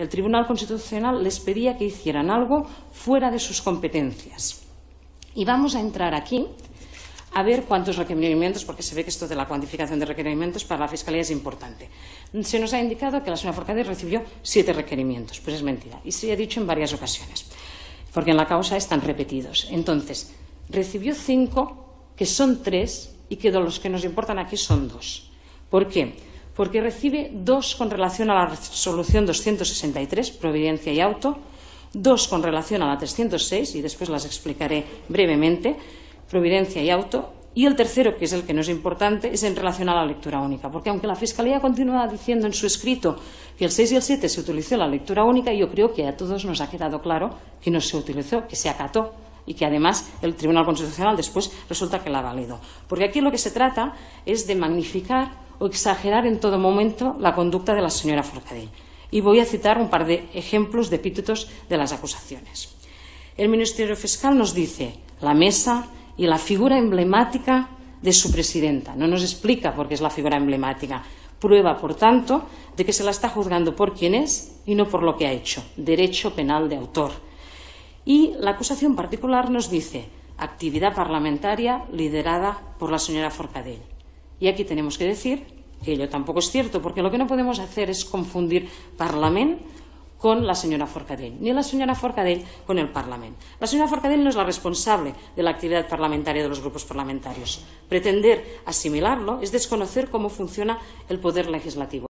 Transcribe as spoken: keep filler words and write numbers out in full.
el Tribunal Constitucional les pedía que hicieran algo fuera de sus competencias. Y vamos a entrar aquí a ver cuántos requerimientos, porque se ve que esto de la cuantificación de requerimientos para la Fiscalía es importante. Se nos ha indicado que la señora Forcadell recibió siete requerimientos, pues es mentira, y se ha dicho en varias ocasiones, porque en la causa están repetidos. Entonces, recibió cinco, que son tres, y que de los que nos importan aquí son dos. ¿Por qué? Porque recibe dos con relación a la resolución doscientos sesenta y tres, providencia y auto, dos con relación a la trescientos seis, y después las explicaré brevemente, providencia y auto, y el tercero, que es el que no es importante, es en relación a la lectura única, porque aunque la Fiscalía continúa diciendo en su escrito que el seis y el siete se utilizó la lectura única, yo creo que a todos nos ha quedado claro que no se utilizó, que se acató, y que además el Tribunal Constitucional después resulta que la validó. Porque aquí lo que se trata es de magnificar o exagerar en todo momento la conducta de la señora Forcadell. Y voy a citar un par de ejemplos de epítetos de las acusaciones. El Ministerio Fiscal nos dice la mesa y la figura emblemática de su presidenta. No nos explica por qué es la figura emblemática. Prueba, por tanto, de que se la está juzgando por quién es y no por lo que ha hecho. Derecho penal de autor. Y la acusación particular nos dice actividad parlamentaria liderada por la señora Forcadell. Y aquí tenemos que decir que ello tampoco es cierto, porque lo que no podemos hacer es confundir Parlament con la señora Forcadell, ni la señora Forcadell con el Parlament. La señora Forcadell no es la responsable de la actividad parlamentaria de los grupos parlamentarios. Pretender asimilarlo es desconocer cómo funciona el poder legislativo.